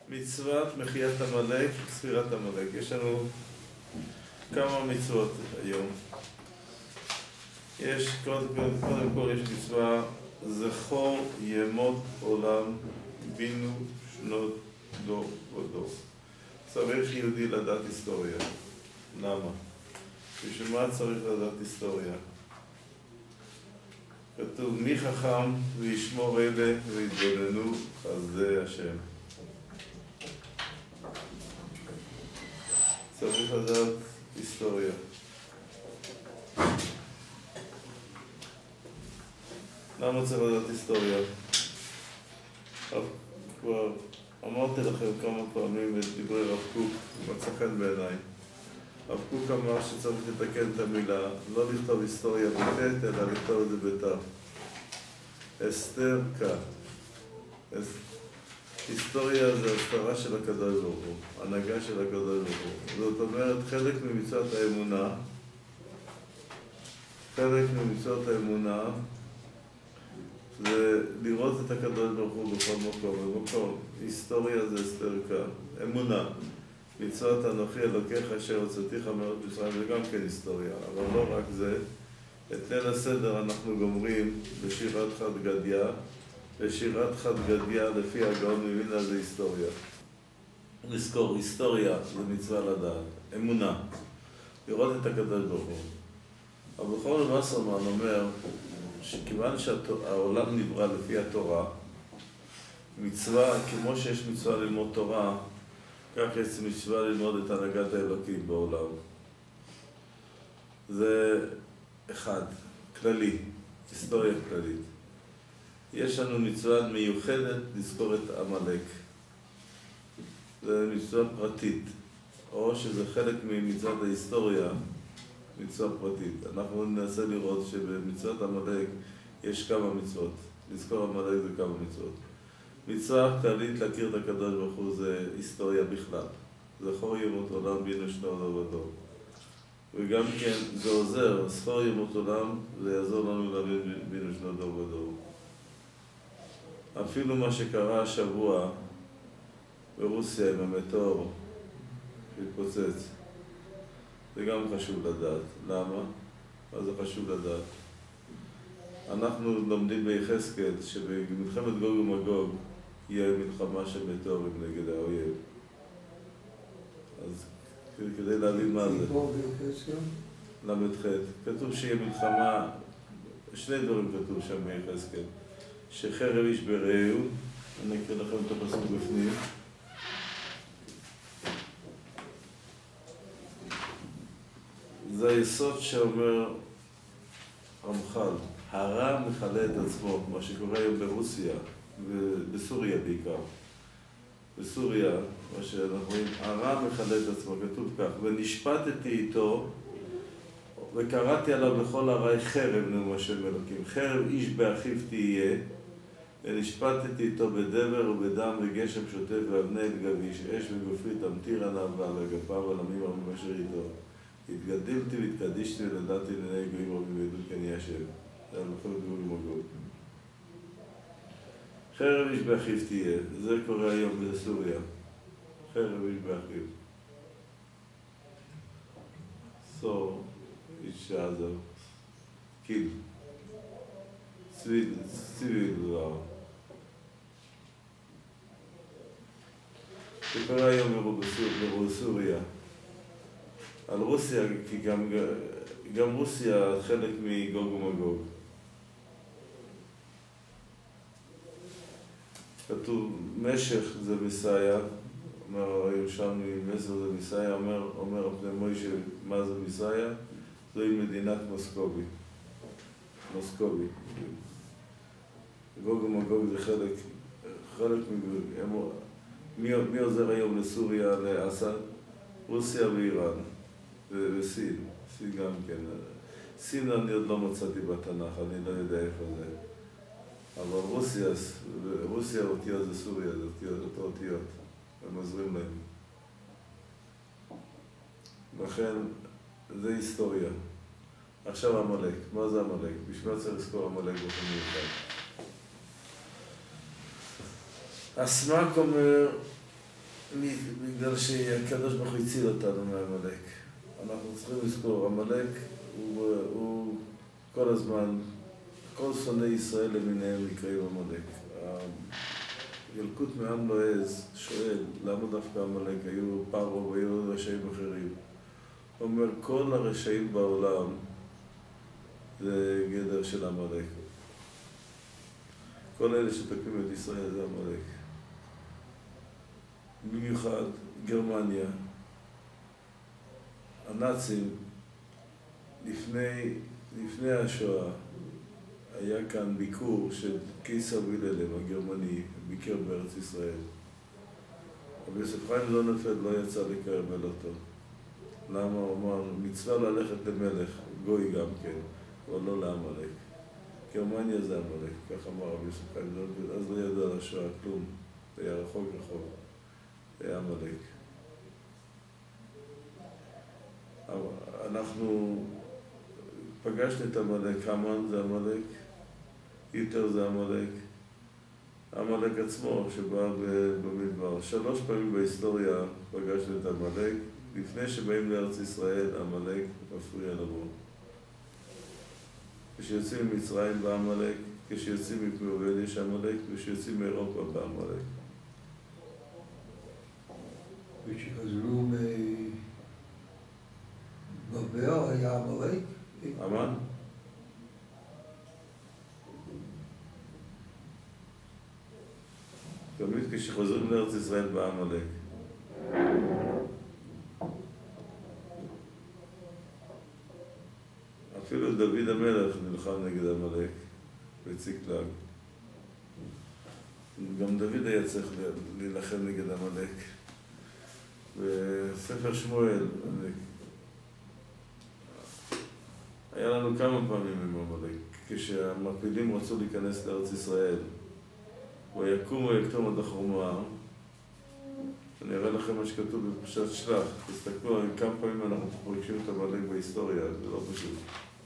מצוות מחיית עמלק, ספירת עמלק. יש לנו כמה מצוות היום. קודם כל יש מצווה, זכור ימות עולם בינו שנות דור ודור. צריך יהודי לדעת היסטוריה. למה? בשביל מה צריך לדעת היסטוריה? כתוב, מי חכם וישמור אלה ויתבוננו חסדי השם. צריך לדעת היסטוריה. למה צריך לדעת היסטוריה? כבר אמרתי לכם כמה פעמים את דברי רב קוק, מצא חן בעיניי. רב קוק אמר שצריך לתקן את המילה, לא לכתוב היסטוריה בט' אלא לכתוב את זה בת'. אסתר קה. היסטוריה זה הסתרה של הקדוש ברוך הוא, הנהגה של הקדוש ברוך הוא. זאת אומרת, חלק ממצוות האמונה זה לראות את הקדוש ברוך הוא בכל מקום. היסטוריה זה אסתר קה. אמונה. מצוות אנוכי אלוקיך אשר הוצאתיך מארץ מצרים, זה גם כן היסטוריה, אבל לא רק זה. את ליל הסדר אנחנו גומרים בשירת חד גדיא, ושירת חד גדיא לפי הגאון מווילנה זה היסטוריה. לזכור, היסטוריה זה מצווה לדעת, אמונה, לראות את הקדוש ברוך הוא. אבל בכור וסרמן אומר שכיוון שהעולם נברא לפי התורה, מצווה, כמו שיש מצווה ללמוד תורה, כך יש מצווה ללמוד את הנהגת האלוקים בעולם. זה אחד, כללי, היסטוריה כללית. יש לנו מצווה מיוחדת לזכור את עמלק. זה מצווה פרטית, או שזה חלק ממצוות ההיסטוריה, מצווה פרטית. אנחנו ננסה לראות שבמצוות עמלק יש כמה מצוות. לזכור עמלק זה כמה מצוות. מצווה כללית להכיר את הקדוש ברוך הוא זה היסטוריה בכלל. זכור ימות עולם בינו שנות דור ודור. וגם כן זה עוזר, זכור ימות עולם זה יעזור לנו להבין בינו שנות דור ודור. אפילו מה שקרה השבוע ברוסיה עם המטאור שהתפוצץ, זה גם חשוב לדעת. למה? מה זה חשוב לדעת? אנחנו לומדים ביחזקאל שבמלחמת גוג ומגוג יהיה מלחמה של מטאורים נגד האויב. אז כדי להבין מה זה. למ"ח. כתוב שיהיה מלחמה, שני דברים כתוב שם ביחזקאל. שחרב איש ברעהו, אני אקרא לכם את הפסוק בפנים. זה היסוד שאומר רמח"ל. הרע מכלה את עצמו, מה שקורה היום ברוסיה, ובסוריה בעיקר. בסוריה, מה שאנחנו רואים, הרע מכלה את עצמו, כתוב כך, ונשפטתי איתו, וקראתי עליו לכל הרעי חרב נאום השם אלוקים. חרב איש באחיו תהיה, ונשפטתי איתו בדבר ובדם וגשם שוטף ואבני גביש, אש וגופרית תמטיר עליו ועל אגפיו ועל עמים רבים אשר איתו. התגדלתי והתקדישתי ולדעתי לעיני גויים רבים וידעו כי אני השם. זה על מלחמת גוג ומגוג. חרב איש באחיו תהיה, זה קורה היום בסוריה. חרב איש באחיו. So, each other, kill. Civil war. זה קורה היום בסוריה. על רוסיה, כי גם רוסיה חלק מגוג ומגוג. כתוב, משך זה מסעיה, אומר הירושלמי, מסר זה מסעיה, אומר הפני מוישה, מה זה מסעיה? זוהי מדינת מוסקובי. מוסקובי. גוג ומגוג זה חלק מגוג. מי עוזר היום לסוריה, לאסד? רוסיה ואיראן. וסין. סין גם כן. סין אני עוד לא מצאתי בתנ"ך, אני לא יודע איפה זה. אבל רוסיה אותיות זה סוריה, זה אותיות. הם עוזרים להם. לכן, זה היסטוריה. עכשיו עמלק. מה זה עמלק? בשביל צריך לזכור עמלק באופן מיוחד. הסמ"ק אומר בגלל שהקדוש ברוך הוא הציל אותנו מעמלק. אנחנו צריכים לזכור, עמלק הוא כל הזמן, כל שונאי ישראל למיניהם נקראים עמלק. ילקוט מעם לועז שואל, למה דווקא עמלק? היו פרעה והיו רשעים אחרים. הוא אומר, כל הרשעים בעולם זה גדר של עמלק. כל אלה שתוקפים את ישראל זה עמלק. במיוחד גרמניה, הנאצים, לפני השואה, היה כאן ביקור של קיסר וילהלם הגרמני, ביקר בארץ ישראל. אבל יוסף חיים זוננפלד לא יצא לקרמל אותו. למה? הוא אמר, מצווה ללכת למלך, גוי גם כן, אבל לא לעמלק. גרמניה זה עמלק, כך אמר רבי יוסף חיים זוננפלד, אז לא ידע על השואה כלום, זה היה רחוק רחוק, זה היה עמלק. אנחנו פגשנו את עמלק, המן זה עמלק, היטלר זה עמלק, עמלק עצמו שבא במדבר. 3 פעמים בהיסטוריה פגשנו את עמלק, לפני שבאים לארץ ישראל, עמלק מפריע לבוא. כשיוצאים ממצרים בעמלק, כשיוצאים מפאובל יש עמלק, וכשיוצאים מאירופה בעמלק. וכשחזרו מבבל היה עמלק? המן? תמיד כשחוזרים לארץ ישראל בעמלק. אפילו דוד המלך נלחם נגד עמלק בציקלג. גם דוד היה צריך להילחם נגד עמלק. בספר שמואל היה לנו כמה פעמים עם עמלק. כשהמעפילים רצו להיכנס לארץ ישראל, ויקום ויקטום עד החורמה, אני אראה לכם מה שכתוב בפרשת שלח. תסתכלו על כמה פעמים אנחנו פוגשים את עמלק בהיסטוריה, זה לא פשוט.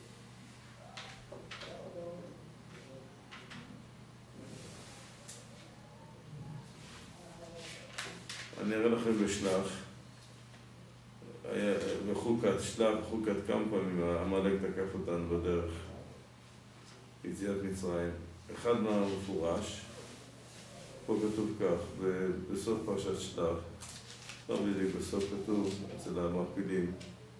אני אראה לכם בשלח, בחוקת שלח, חוקת כמה פעמים, עמלק תקף אותנו בדרך, ביציאת מצרים. אחד מהמפורש, פה כתוב כך, בסוף פרשת שלח, לא בדיוק, בסוף כתוב אצל המעפילים.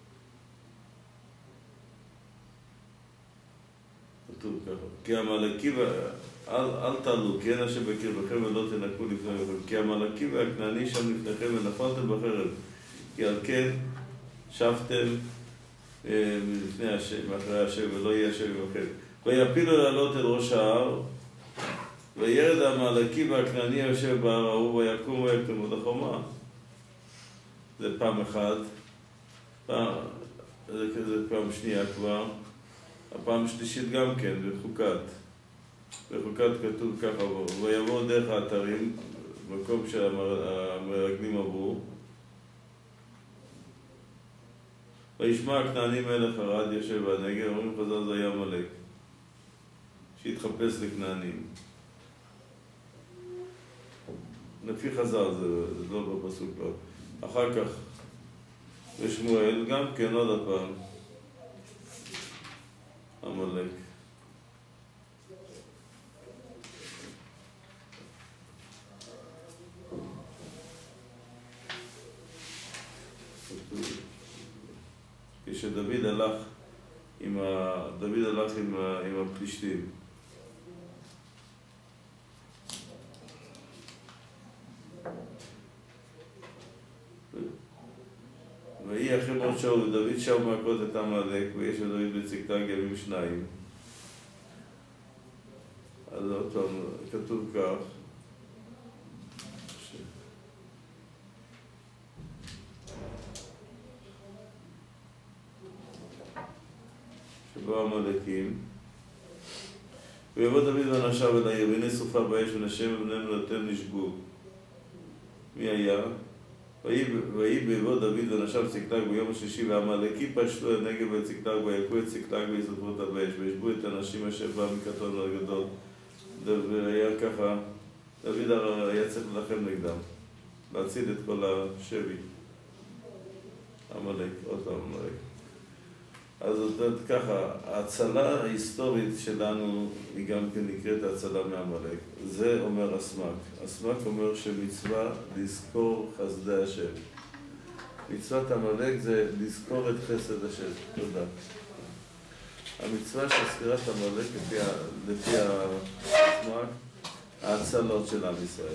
כתוב ככה, כי עמלקי, אל תעלו, כי אין השם בקרבכם ולא תנקו לפניכם, כי עמלקי והכנעני שם לפניכם ונפלתם בחרב, כי על כן שבתם לפני השם, מאחרי השם, ולא יהיה השם עמכם. ויפילו לעלות אל ראש ההר, וירד העמלקי והכנעני היושב בהר ההוא, ויקום ויקטום עד החורמה. זה פעם אחת, זה פעם שנייה כבר, הפעם השלישית גם כן, בחוקת. בחוקת כתוב ככה, ויבוא דרך האתרים, מקום שהמרגלים עברו, וישמע הכנעני מלך ערד יושב בנגב, אומרים חז"ל זה היה עמלק, שהתחפש לכנענים. לפי חז"ל, זה לא בפסוק לא. אחר כך, בשמואל גם כן עוד הפעם, עמלק. כשדוד הלך עם הפלישתים. ויהי אחרי מות שאול, ודוד שב מכות את עמלק, ויש לדוד בצקלג ימים 2. אז עוד פעם, כתוב כך, שבאו עמלקים, ויבוא דוד ואנשיו אל העיר, והנה סופה באש ונשם ובניהם ולאתם נשבו. מי היה? ויהי ביבוא דוד ואנשיו צקלג ביום השלישי, והעמלקי פשטו אל נגב ואל צקלג, ויכו את צקלג וישרפו אותה באש, וישבו את האנשים אשר בא מקטון לגדול. והיה ככה, דוד היה צריך להילחם נגדם. להציל את כל השבי. עמלק, עוד פעם עמלק. אז ככה, ההצלה ההיסטורית שלנו היא גם כן נקראת ההצלה מעמלק. זה אומר הסמ"ק. הסמ"ק אומר שמצווה לזכור חסדי השם. מצוות עמלק זה לזכור את חסד השם. תודה. המצווה של ספירת עמלק לפי הסמ"ק, ההצלות של עם ישראל.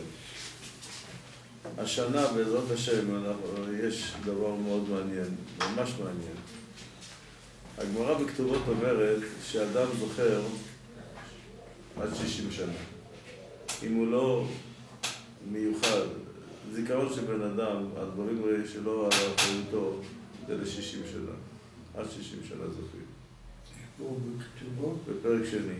השנה בעזרת השם יש דבר מאוד מעניין, ממש מעניין. הגמרא בכתובות אומרת שאדם זוכר עד 60 שנה. אם הוא לא מיוחד, זיכרון של בן אדם, הדברים שלא על אחריותו, זה ל-60 שנה. עד 60 שנה זוכרים. פה בכתובות? בפרק שני.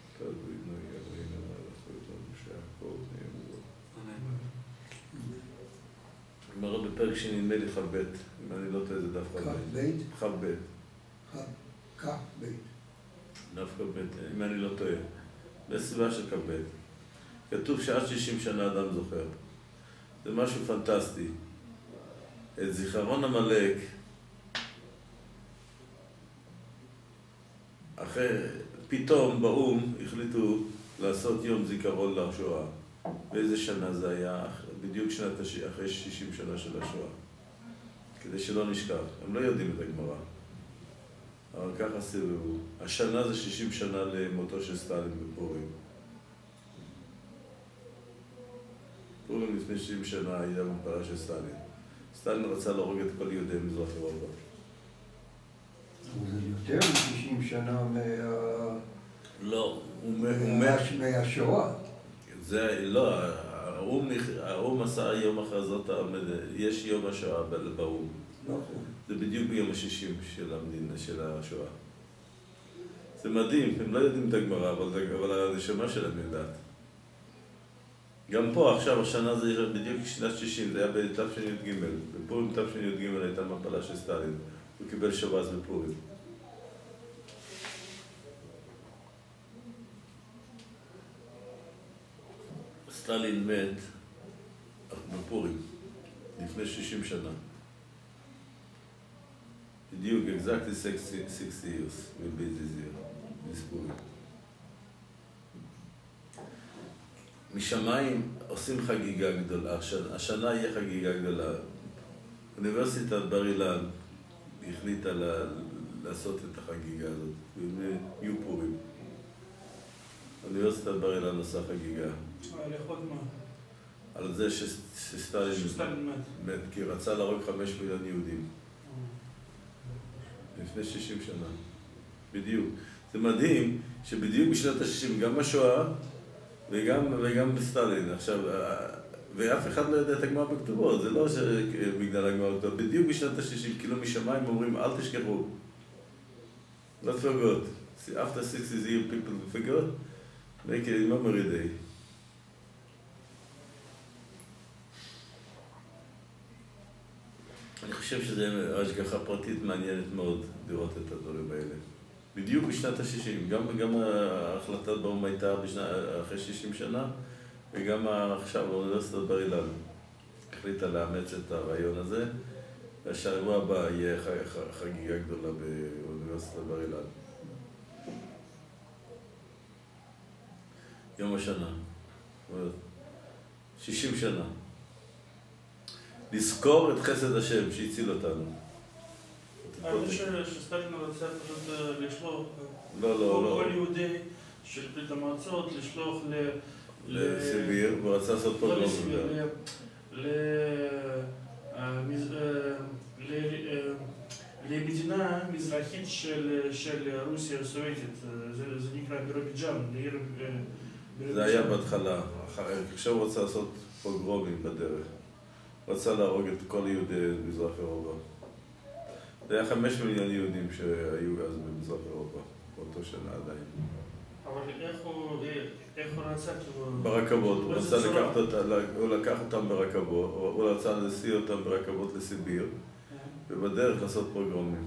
גמרא בפרק שני, נדמה לי כ"ב, אם אני לא טועה זה דף כ"ב. כ"ב. כ"ב. דף כ"ב, אם אני לא טועה. בסביבה של כ"ב. כתוב שעד 60 שנה אדם זוכר. זה משהו פנטסטי. את זיכרון עמלק, אחרי, פתאום באום החליטו לעשות יום זיכרון לשואה. באיזה שנה זה היה? בדיוק אחרי 60 שנה של השואה. כדי שלא נשכח. הם לא יודעים את הגמרא. אבל ככה סיבבו. השנה זה 60 שנה למותו של סטלין בפורים. פורים לפני 60 שנה היה מפלה של סטלין. סטלין רצה להרוג את כל יהודי מזרח אירופה. זה יותר מ-60 שנה לא, מהשואה. זה לא, האום עשה יום הכרזות, יש יום השואה באום. נכון. זה בדיוק ביום ה-60 של המדינה, של השואה. זה מדהים, הם לא יודעים את הגמרא, אבל הנשמה שלהם יודעת. גם פה עכשיו, השנה זה בדיוק שנת 60, זה היה בתש"ג. בפורים תש"ג הייתה מפלה של סטלין. הוא קיבל שב"ס בפורים. סטלין מת בפורים, לפני 60 שנה. בדיוק, exactly 60 years, will be this year, this פורים. משמיים עושים חגיגה גדולה, השנה יהיה חגיגה גדולה. אוניברסיטת בר אילן החליטה לעשות את החגיגה הזאת, יהיו פורים. אוניברסיטת בר אילן עושה חגיגה. לכבוד מה? על זה שסטלין מת, כי רצה להרוג 5 מיליון יהודים. לפני 60 שנה. בדיוק. זה מדהים שבדיוק בשנת ה-60, גם השואה וגם בסטלין. עכשיו, ואף אחד לא יודע את הגמרא בכתובות, זה לא שבגלל הגמרא בכתובות. בדיוק בשנת ה-60, כאילו משמיים אומרים, אל תשכחו. Not forgot. After 60 years people forgot. make it a memory day. אני חושב שזו השגחה פרטית מעניינת מאוד לראות את הדברים האלה. בדיוק בשנת ה-60, גם ההחלטת באום הייתה אחרי 60 שנה, וגם עכשיו האוניברסיטת בר אילן החליטה לאמץ את הרעיון הזה, והשבוע הבא יהיה חגיגה גדולה באוניברסיטת בר אילן. יום השנה, 60 שנה. לזכור את חסד השם שהציל אותנו. זה שסטלין רוצה פשוט לשלוח כל יהודי של ברית המועצות, לשלוח לסיביר, הוא רצה לעשות פה למדינה מזרחית של רוסיה הסובייטית, זה נקרא בירוביג'אן, לעיר בירוביג'אן. זה היה בהתחלה, עכשיו הוא רצה לעשות פוגרומים בדרך. רצה להרוג את כל יהודי מזרח אירופה. זה היה 5 מיליון יהודים שהיו אז במזרח אירופה, באותו שנה עדיין. אבל איך הוא רצה? ברכבות, הוא לקח אותם ברכבות, הוא רצה להסיע אותם ברכבות לסיביר, ובדרך לעשות פוגרומים.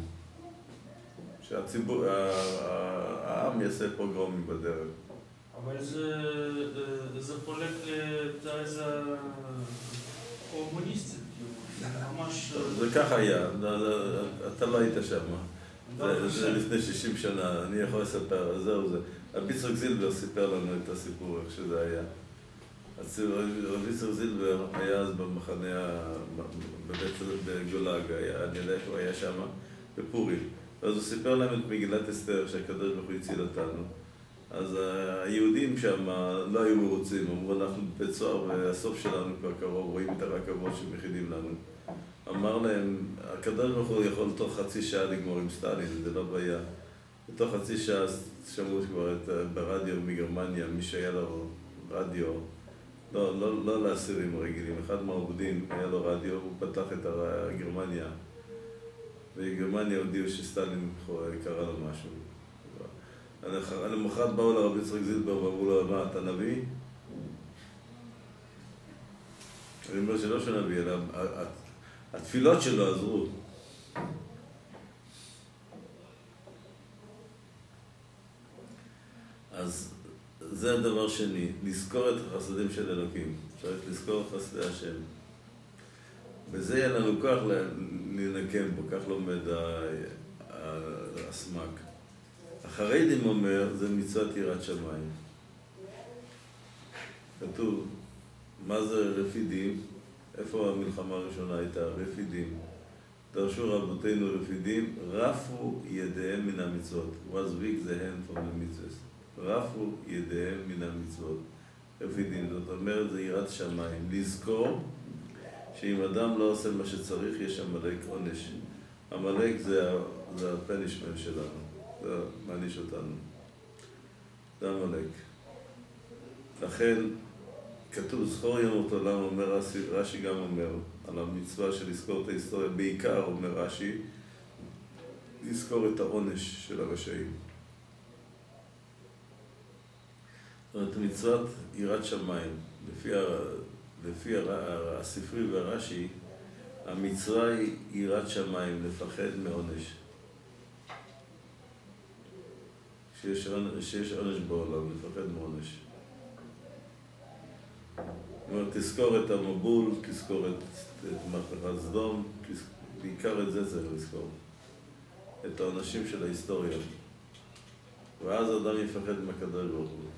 העם יעשה פוגרומים בדרך. אבל זה חולק את איזה קומוניסטית, ממש... זה ככה היה, אתה לא היית שם. זה לפני 60 שנה, אני יכול לספר, זהו זה. רבי יצחק זילבר סיפר לנו את הסיפור, איך שזה היה. רבי יצחק זילבר היה אז במחנה, בגולאג, אני יודע שהוא היה שם, בפורים. אז הוא סיפר להם את מגילת אסתר, שהקדוש ברוך הוא הציל אותנו. אז היהודים שם לא היו מרוצים, אמרו אנחנו בבית סוהר והסוף שלנו כבר קרוב, רואים את הרכבות שמכינים לנו. אמר להם, הקדוש ברוך הוא יכול תוך חצי שעה לגמור עם סטלין, זה לא בעיה. בתוך חצי שעה שמעו כבר ברדיו מגרמניה, מי שהיה לו רדיו, לא לאסירים רגילים, אחד מהעובדים היה לו רדיו, הוא פתח את גרמניה, וגרמניה הודיעו שסטלין קרא לו משהו. למחרת באו לרבי יצחק זילבר ואמרו לו, מה, אתה נביא? אני אומר שלא שנביא, אלא התפילות שלו עזרו. אז זה הדבר שני, לזכור את החסדים של אלוקים. צריך לזכור את חסדי השם. וזה יהיה לנו כוח לנקם בו, כך לומד הסמק. החרדים אומר, זה מצוות יראת שמיים. כתוב, מה זה רפידים? איפה המלחמה הראשונה הייתה? רפידים. דרשו רבותינו רפידים, רפו ידיהם מן המצוות. Was weak the hand from the mitzvahs. רפו ידיהם מן המצוות. רפידים, זאת אומרת, זה יראת שמיים. לזכור שאם אדם לא עושה מה שצריך, יש עמלק עונש. עמלק זה הפנישמנט שלנו. זה מעניש אותנו. זה עמלק. לכן, כתוב, זכור יום אותו, למה אומר רש"י גם אומר, על המצווה של לזכור את ההיסטוריה, בעיקר אומר רש"י, לזכור את העונש של הרשעים. זאת אומרת, מצוות יראת שמיים, לפי הספרי והרש"י, המצווה היא יראת שמיים, לפחד מעונש. שיש עונש בעולם, לפחד מעונש. זאת אומרת, תזכור את המבול, תזכור את מהפכת סדום, בעיקר את זה צריך לזכור. את העונשים של ההיסטוריה. ואז אדם יפחד מהקדוש ברוך הוא.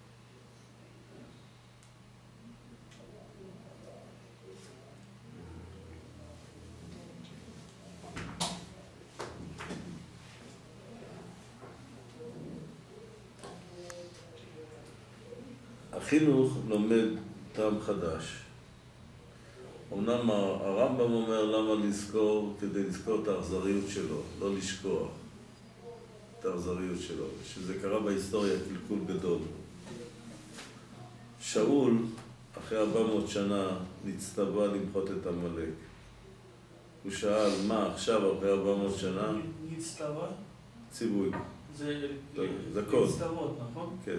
החינוך לומד טעם חדש. אמנם הרמב"ם אומר למה לזכור, כדי לזכור את האכזריות שלו, לא לשכוח את האכזריות שלו, שזה קרה בהיסטוריה קלקול גדול. שאול, אחרי 400 שנה, נצטווה למחות את עמלק. הוא שאל, מה עכשיו אחרי 400 שנה? נצטווה? ציווי. זה קוד. נצטוות, נכון? כן.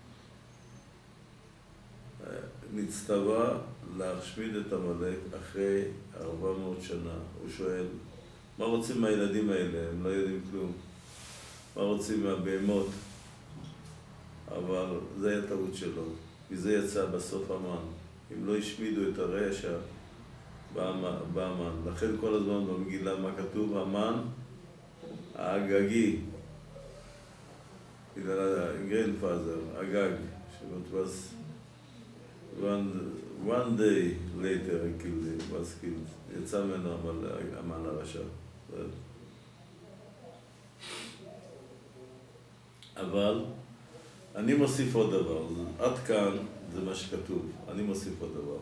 נצטווה להשמיד את עמלק אחרי 400 שנה. הוא שואל, מה רוצים מהילדים האלה? הם לא יודעים כלום. מה רוצים מהבהמות? אבל זה היה טעות שלו. מזה יצא בסוף המן. אם לא השמידו את הרשע, בא המן. לכן כל הזמן במגילה מה כתוב? המן האגגי. grandfather, אגג, שבטבס one day later he was killed. יצא ממנו המן הרשע. אבל אני מוסיף עוד דבר. עד כאן זה מה שכתוב. אני מוסיף עוד דבר.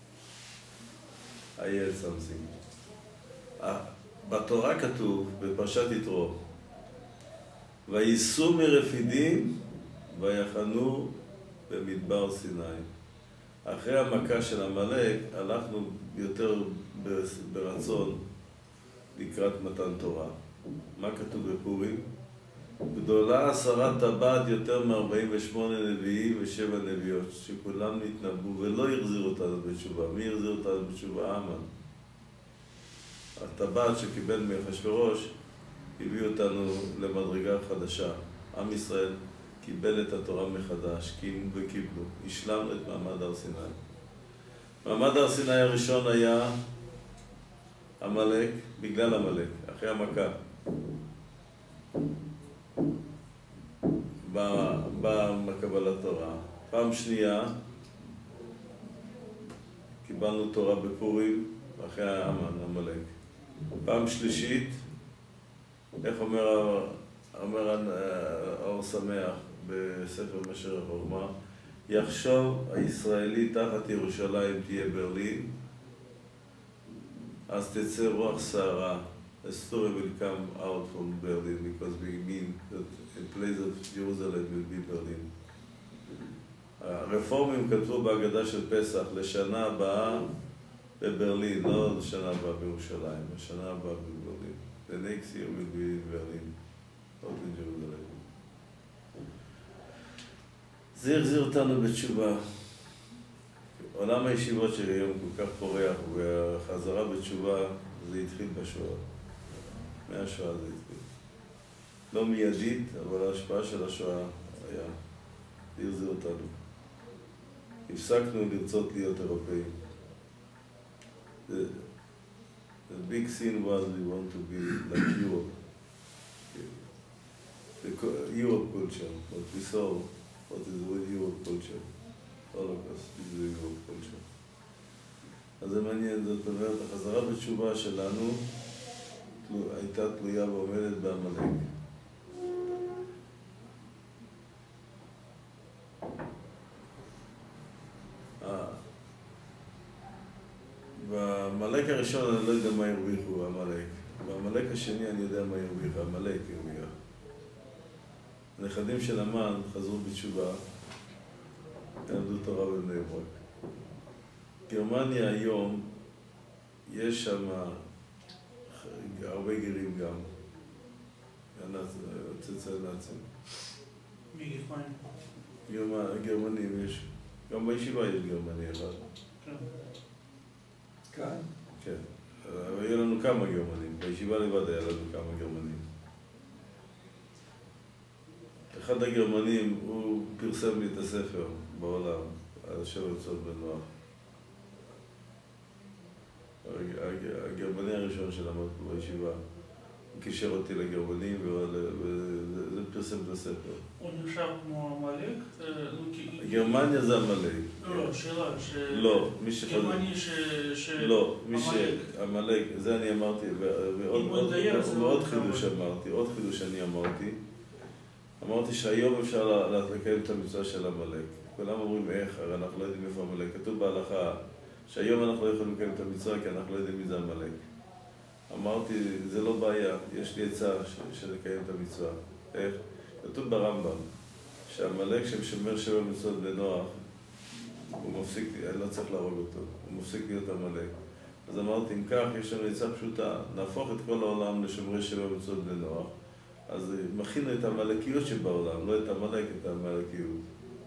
I add something. בתורה כתוב, בפרשת יתרו, וייסעו מרפידים ויחנו במדבר סיני. אחרי המכה של עמלק הלכנו יותר ברצון לקראת מתן תורה. מה כתוב בפורים? גדולה עשרת טבעת יותר מ-48 נביאים ו7 נביאות, שכולם נתנבאו ולא יחזירו אותנו בתשובה. מי יחזיר אותנו בתשובה? המן. הטבעת שקיבל מאחשוורוש הביא אותנו למדרגה חדשה. עם ישראל קיבל את התורה מחדש, קיימו וקיבלו, השלמנו את מעמד הר סיני. מעמד הר סיני הראשון היה עמלק, בגלל עמלק, אחרי המכה. בקבלת תורה. פעם שנייה, קיבלנו תורה בפורים, אחרי עמלק. פעם שלישית, איך אומר האור שמח בספר משך החוכמה, יחשוב הישראלי תחת ירושלים תהיה ברלין, אז תצא רוח סערה. A story will come out from Berlin because we mean that in place of Jerusalem will be Berlin. הרפורמים כתבו בהגדה של פסח לשנה הבאה בברלין, לא לשנה הבאה בירושלים, לשנה הבאה בברלין. The next year will be in Berlin, not in Jerusalem. זה החזיר אותנו בתשובה. עולם הישיבות שלי היום כל כך פורח, והחזרה בתשובה זה התחיל בשואה. מהשואה זה התחיל. לא מיידית, אבל ההשפעה של השואה היה, זה החזיר אותנו. הפסקנו לרצות להיות אירופאים. The big sin was we want to be like Europe. The Europe culture, what we saw, what is the Europe culture. Holocaust is the Europe culture. אז זה מעניין, זאת אומרת, החזרה בתשובה שלנו הייתה תלויה ועומדת בעמלק. בעמלק הראשון אני לא יודע מה הרוויחו, עמלק. בעמלק השני אני יודע מה הרוויח, עמלק הרוויח. הנכדים של המן חזרו בתשובה, למדו תורה בבני ברק. גרמניה היום, יש שם הרבה גרים גם. צאצאי נאצים. מי גרמניה? גרמנים יש. גם בישיבה יש גרמני אחד. כן. כאן? כן. אבל היו לנו כמה גרמנים. בישיבה לבד היה לנו כמה גרמנים. אחד הגרמנים, הוא פרסם לי את הספר בעולם, על 7 יוצאות בן נוח. הגרמני הראשון שלמד פה בישיבה. הוא קישר אותי לגרמנים, וזה פרסם את הספר. הוא נחשב כמו עמלק? גרמניה זה עמלק. לא, שאלה. לא, מי גרמני לא, מי שעמלק, זה אני אמרתי, ועוד חידוש אמרתי, עוד חידוש אני אמרתי שהיום אפשר לקיים את המצווה של עמלק. כולם אומרים איך, הרי אנחנו לא יודעים איפה עמלק. כתוב בהלכה שהיום אנחנו לא יכולים לקיים את המצווה כי אנחנו לא יודעים מי זה עמלק. אמרתי, זה לא בעיה, יש לי עצה שנקיים את המצווה. איך? כתוב ברמב"ם שהעמלק שמשמר 7 מצוות בנוח, הוא מפסיק, אני לא צריך להרוג אותו, הוא מפסיק להיות עמלק. אז אמרתי, אם כך, יש לנו עצה פשוטה, נהפוך את כל העולם לשומרי 7 מצוות בנוח, אז מכינו את העמלקיות שבעולם, לא את עמלק, את העמלקיות.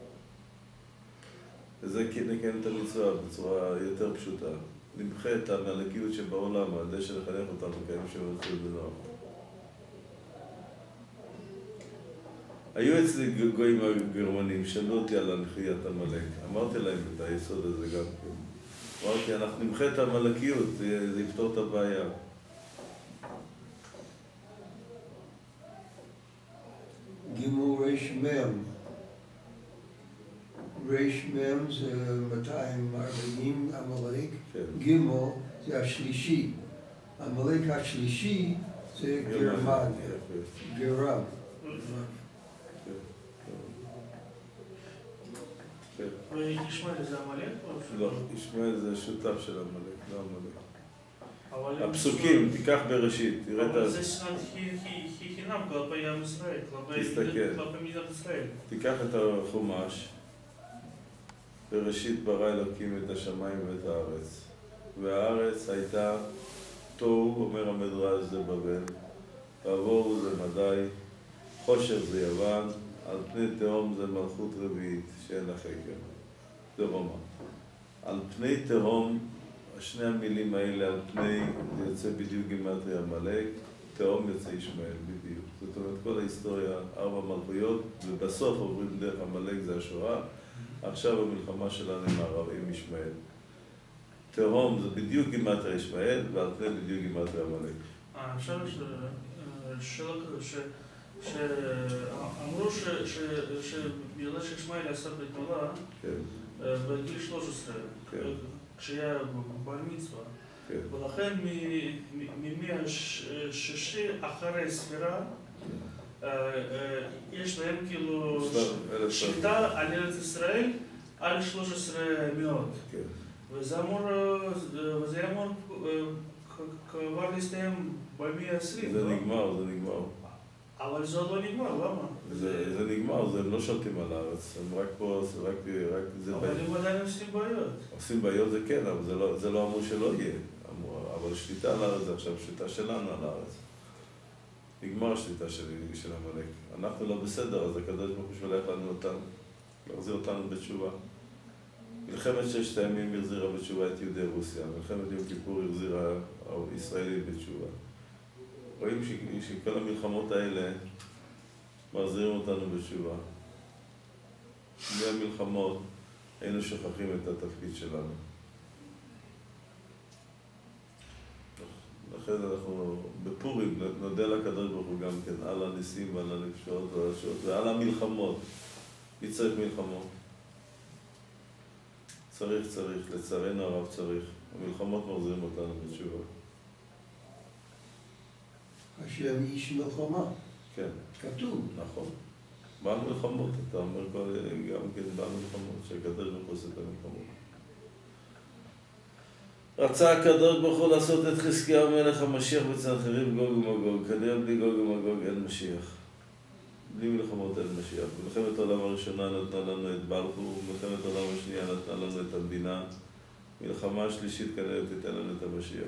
וזה נקיים את המצווה בצורה יותר פשוטה. נמחה את העמלקיות שבעולם, על ידי שנחנך אותנו לקיים 7 מצוות בנוח. היו אצלי גויים הגרמנים, שאלו אותי על הנחיית עמלק. אמרתי להם את היסוד הזה גם כן. אמרתי, אנחנו נמחה את העמלקיות, זה יפתור את הבעיה. גימור ריש מם. ריש מם זה 240 עמלק. גימור זה השלישי. עמלק השלישי זה גרמניה. גרם. ישמעאל זה עמלק? לא, ישמעאל זה שותף של עמלק, לא עמלק. הפסוקים, תיקח בראשית, תראה את אבל זה שנאת חינם כלפי עם ישראל, כלפי מדינת ישראל. תיקח את החומש, בראשית ברא אלוקים את השמיים ואת הארץ. והארץ הייתה תוהו, אומר המדרש, זה בבל, ועבור זה מדי, חושך זה יוון, על פני תהום זה מלכות רביעית שאין לה חקר. זה רומא. על פני תהום, שני המילים האלה, על פני, זה יוצא בדיוק גימטרי עמלק, תהום יוצא ישמעאל בדיוק. זאת אומרת, כל ההיסטוריה, 4 מלכויות, ובסוף עוברים דרך עמלק, זה השואה. עכשיו המלחמה שלנו עם ישמעאל. תהום זה בדיוק גימטריה ישמעאל, ועל פני בדיוק גימטריה עמלק. אפשר שאלה כזאת, שאמרו שבגלל שישמעאל עשה בתולה בגיל 13, כשהיה בר מצווה, ולכן מימי השישי אחרי ספירה, יש להם כאילו שליטה על ארץ ישראל על 13 מאות. וזה אמור כבר להסתיים במאה ה-20. זה נגמר. אבל זה עוד לא נגמר, למה? זה נגמר, הם לא שולטים על הארץ, הם רק פה, רק זה... אבל הם עדיין עושים בעיות. עושים בעיות זה כן, אבל זה לא אמור שלא יהיה. אבל שליטה על הארץ זה עכשיו שליטה שלנו על הארץ. נגמר השליטה של עמלק. אנחנו לא בסדר, אז הקדוש ברוך הוא שולח לנו אותנו, להחזיר אותנו בתשובה. מלחמת ששת הימים החזירה בתשובה את יהודי רוסיה, מלחמת יום כיפור החזירה הישראלים בתשובה. רואים שכל המלחמות האלה מחזירים אותנו בתשובה. בלי המלחמות היינו שוכחים את התפקיד שלנו. לכן אנחנו בפורים נודה לקדוש ברוך הוא גם כן על הניסים ועל הנפשות ועל המלחמות. מי צריך מלחמות? צריך, לצערנו הרב צריך. המלחמות מחזירים אותנו בתשובה. השם איש מלחמה. כן. כתוב. נכון. בעל מלחמות, אתה אומר גם כן בעל מלחמות, שהקדוש ברוך הוא עושה את המלחמות. רצה הקדוש ברוך הוא לעשות את חזקיהו מלך המשיח בצנחריב גוג ומגוג. כנראה בלי גוג ומגוג אין משיח. בלי מלחמות אין משיח. מלחמת העולם הראשונה נתנה לנו את בלפור, מלחמת העולם השנייה נתנה לנו את המדינה. מלחמה השלישית כנראה תיתן לנו את המשיח.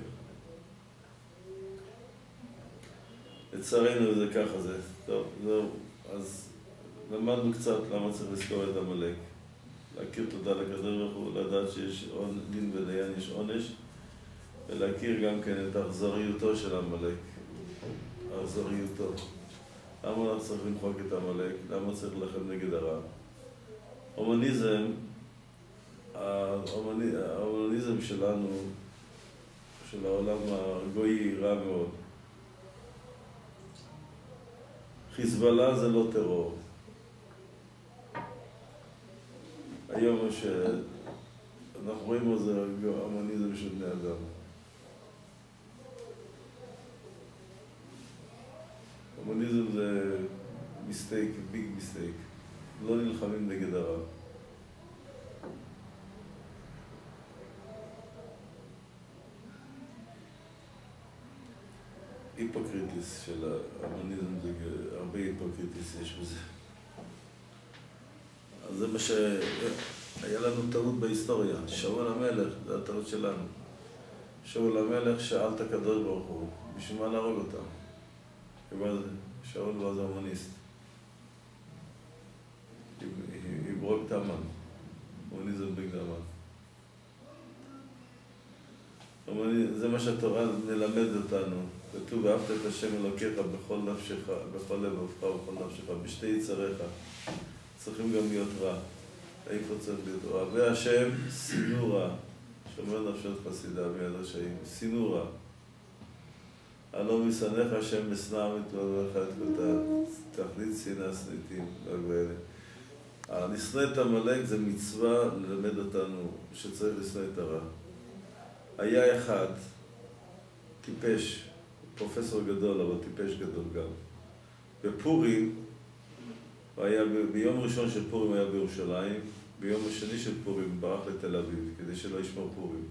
לצערנו זה ככה זה. טוב, זהו. אז למדנו קצת למה צריך לזכור את עמלק. להכיר תודה לקדוש ברוך הוא, לדעת שיש דין ודיין, יש עונש, ולהכיר גם כן את האכזריותו של עמלק. האכזריותו. למה אנחנו צריך למחוק את עמלק? למה צריך להילחם נגד הרע? ההומניזם שלנו, של העולם הגוי רע מאוד. חיזבאללה זה לא טרור. היום שאנחנו רואים את זה ההומניזם של בני אדם. ההומניזם זה מיסטייק, ביג מיסטייק. לא נלחמים נגד הרע. היפוקריטיס של ההומניזם, זה הרבה היפוקריטיס יש בזה. אז זה מה שהיה לנו טעות בהיסטוריה. שאול המלך, זה הטעות שלנו. שאול המלך שאל את הקדוש ברוך הוא, בשביל מה להרוג אותם? שאול לא זה הומניסט. יברוק את המן. הומניזם בגדמן. זה מה שהתורה מלמד אותנו. כתוב, ואהבת את השם אלוקיך בכל נפשך, בכל לבבך ובכל נפשך, בשתי יצריך. צריכים גם להיות רע. איפה צריך להיות רע? והשם סינור רע. שומר נפשות חסידה מיד רשעים. סינור רע. הלא משנאיך השם משנא מתלונך את כותב. תכלית שנאה שניתים. לשנוא את עמלק זה מצווה ללמד אותנו שצריך לשנוא את הרע. היה אחד, טיפש, פרופסור גדול, אבל טיפש גדול גם. בפורים, ביום ראשון של פורים היה בירושלים, ביום השני של פורים ברח לתל אביב, כדי שלא ישמור פורים.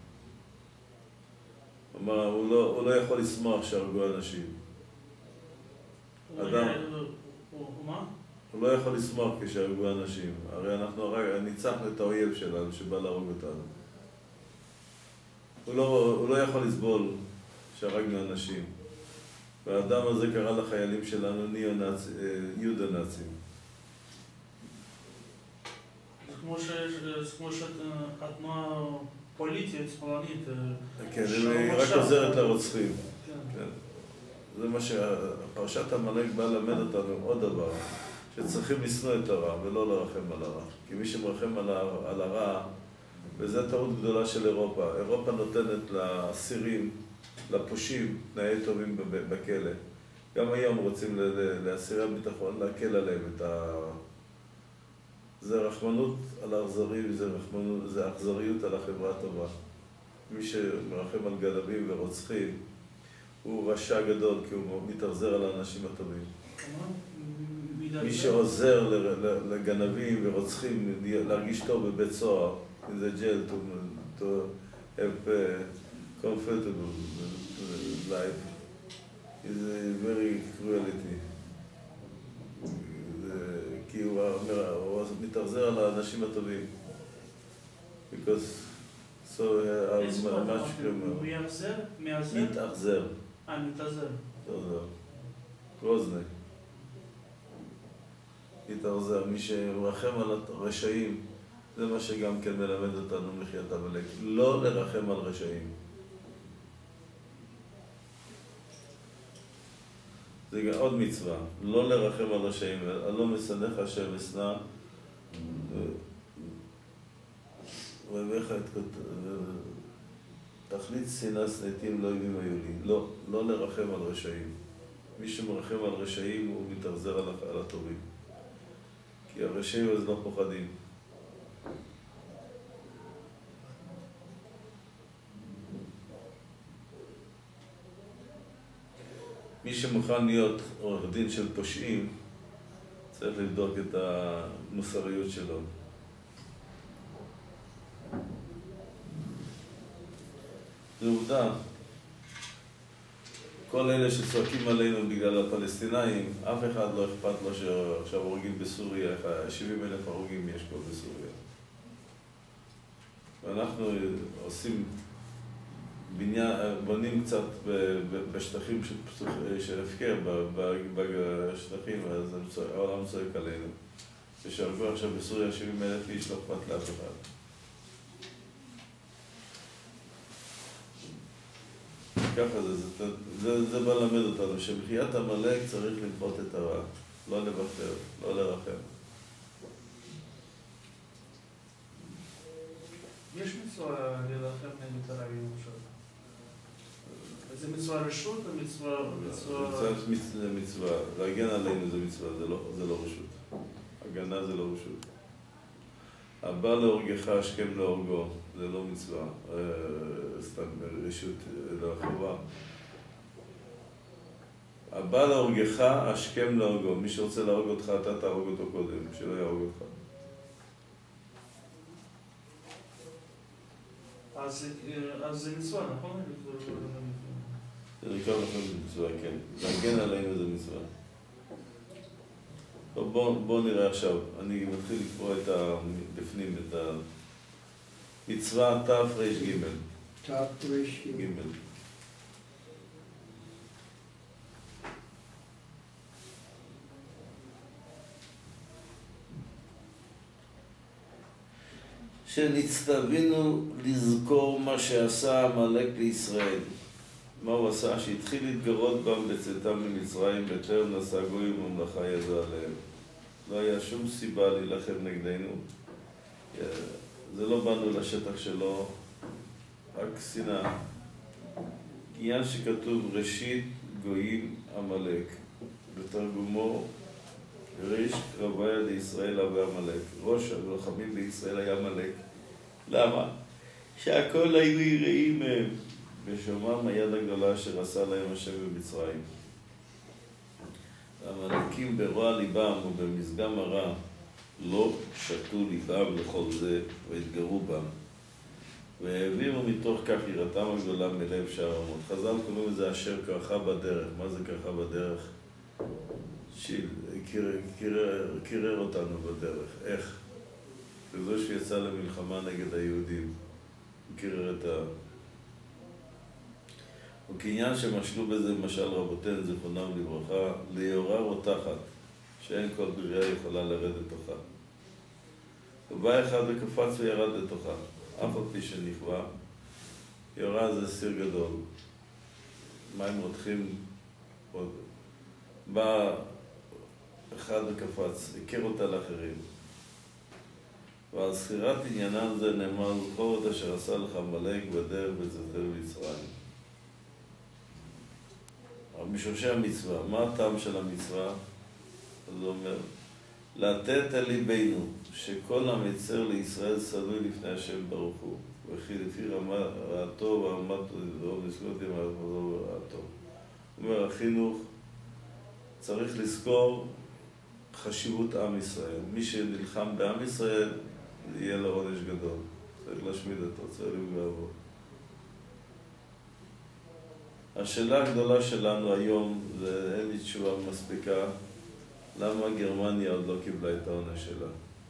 אמר, הוא לא יכול לשמוח שהרגו אנשים. אדם, הוא לא יכול לשמוח כשהרגו אנשים. הרי אנחנו ניצחנו את האויב שלנו שבא להרוג אותנו. הוא לא יכול לסבול שהרגנו אנשים. והאדם הזה קרא לחיילים שלנו יודו-נאצים. זה כמו שהתנועה פוליטית, שמאלנית. כן, היא רק עוזרת לרוצחים. זה מה שפרשת עמלק באה ללמד אותנו עוד דבר, שצריכים לשנוא את הרע ולא לרחם על הרע. כי מי שמרחם על הרע, וזו טעות גדולה של אירופה. אירופה נותנת לאסירים, לפושעים, תנאי טובים בכלא. גם היום רוצים לאסירי הביטחון להקל עליהם את זה רחמנות על האכזרים, זה אכזריות על החברה הטובה. מי שמרחם על גנבים ורוצחים הוא רשע גדול, כי הוא מתאכזר על האנשים הטובים. מי שעוזר לגנבים ורוצחים להרגיש טוב בבית סוהר, in the jail to have comfortable life, is a very cruelty. כי הוא מתאכזר על האנשים הטובים. Because so הוא יאכזר? מאכזר? מתאכזר. מתאכזר. גרוזני. מתאכזר. מי שמרחם על הרשעים, זה מה שגם כן מלמד אותנו מחיית עמלק. לא לרחם על רשעים. זה גם עוד מצווה. לא לרחם על רשעים. לא משנאך השם אשנא. ואיך תכלית שנאה שנאתים לא אויבים היו לי. לא לרחם על רשעים. מי שמרחם על רשעים הוא מתאכזר על הטובים. כי הרשעים אז לא פוחדים. מי שמוכן להיות עורך דין של פושעים צריך לבדוק את המוסריות שלו. זו עובדה. כל אלה שצועקים עלינו בגלל הפלסטינאים, אף אחד לא אכפת לו שעכשיו הורגים בסוריה, 70,000 הרוגים יש פה בסוריה. ואנחנו עושים בונים קצת בשטחים של הפקר, בשטחים, אז העולם צועק עלינו. כשהרגו עכשיו בסוריה 70,000 איש לא אכפת לאף אחד. ככה זה בא ללמד אותנו, שבחיית עמלק צריך למחות את הרע, לא לוותר, לא לרחם. יש מצווה להילחם נגד הרע למשל. זה מצווה רשות או מצווה... זה מצווה, להגן עלינו זה מצווה, זה לא רשות. הגנה זה לא רשות. הבא להורגך השכם להורגו, זה לא מצווה, סתם רשות, אלא חובה. הבא להורגך השכם להורגו, מי שרוצה להורג אותך, אתה תהרוג אותו קודם, שלא יהרוג אותך. אז זה מצווה, נכון? זה נקרא לכם מצווה, כן. להגן עלינו זה מצווה. טוב, בואו נראה עכשיו. אני מתחיל לקרוא בפנים את המצווה תר"ג. תר"ג. שנצטווינו לזכור מה שעשה עמלק לישראל. מה הוא עשה? שהתחיל להתגרות בם בצאתם ממצרים, בטרם נשא גויים וממלכה ידע עליהם. לא היה שום סיבה להילחם נגדנו. זה לא באנו לשטח שלו, רק שנאה. עניין שכתוב ראשית גויים עמלק. בתרגומו ריש קרביה לישראל אבי עמלק. ראש הלוחמים בישראל היה עמלק. למה? שהכל היו יראים מהם. בשומם היד הגדולה אשר עשה להם השם במצרים. המלאקים ברוע ליבם ובמזגם הרע לא שתו ליבם לכל זה והתגרו בם. והעבירו מתוך כך יראתם הגדולה מלב שאר עמות. חז"ל קוראים לזה אשר קרחה בדרך. מה זה קרחה בדרך? קירר אותנו בדרך. איך? בזה שיצא למלחמה נגד היהודים. קירר את וכעניין שמשלו בזה משל רבותינו זיכרונם לברכה, ליורה רותחת, שאין כל בריאה יכולה לרדת תוכה. ובא אחד וקפץ וירד לתוכה, אף על פי שנכווה. יורה זה סיר גדול. מים רותחים עוד. בא אחד וקפץ, הכיר אותה לאחרים. ועל זכירת עניינן זה נאמר, זכור את אשר עשה לך עמלק בדרך בצאתך ממצרים. משורשי המצווה, מה הטעם של המצווה? אז הוא אומר, לתת אל ליבנו שכל המצר לישראל שנוא לפני השם ברוך הוא, וכי לפי רעתו ורמת נזכות עם רעתו ורעתו. הוא אומר, החינוך צריך לזכור חשיבות עם ישראל. מי שנלחם בעם ישראל, יהיה לו עונש גדול. צריך להשמיד אותו, צריך לפגוע בו. השאלה הגדולה שלנו היום, אין לי תשובה מספיקה, למה גרמניה עוד לא קיבלה את העונש שלה?